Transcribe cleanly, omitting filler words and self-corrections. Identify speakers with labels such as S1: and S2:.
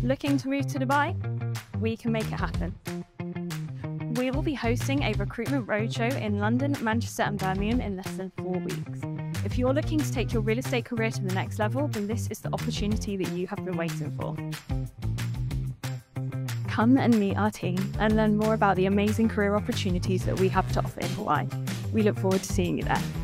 S1: Looking to move to Dubai? We can make it happen. We will be hosting a Recruitment Roadshow in London, Manchester and Birmingham in less than 4 weeks. If you're looking to take your real estate career to the next level, then this is the opportunity that you have been waiting for. Come and meet our team and learn more about the amazing career opportunities that we have to offer in Hawaii. We look forward to seeing you there.